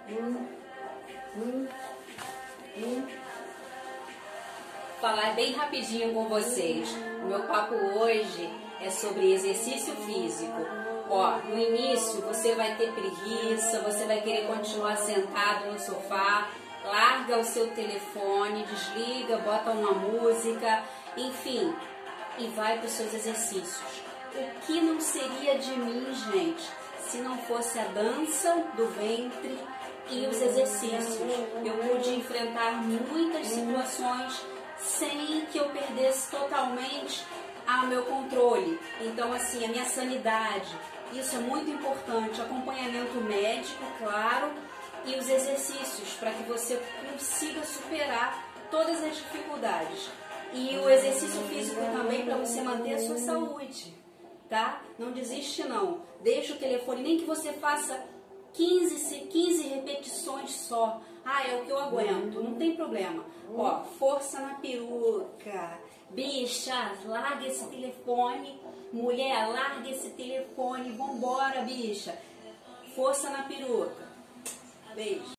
Falar bem rapidinho com vocês. O meu papo hoje é sobre exercício físico. Ó, no início você vai ter preguiça, você vai querer continuar sentado no sofá, larga o seu telefone, desliga, bota uma música, enfim, e vai para os seus exercícios. O que não seria de mim, gente, se não fosse a dança do ventre e os exercícios? Eu pude enfrentar muitas situações sem que eu perdesse totalmente o meu controle. Então, assim, a minha sanidade, isso é muito importante. Acompanhamento médico, claro, e os exercícios para que você consiga superar todas as dificuldades. E o exercício físico também para você manter a sua saúde, tá? Não desiste não. Deixa o telefone, nem que você faça 15 repetições só. Ah, é o que eu aguento, não tem problema. Ó, força na peruca. Bicha, larga esse telefone. Mulher, larga esse telefone. Vambora, bicha. Força na peruca. Beijo.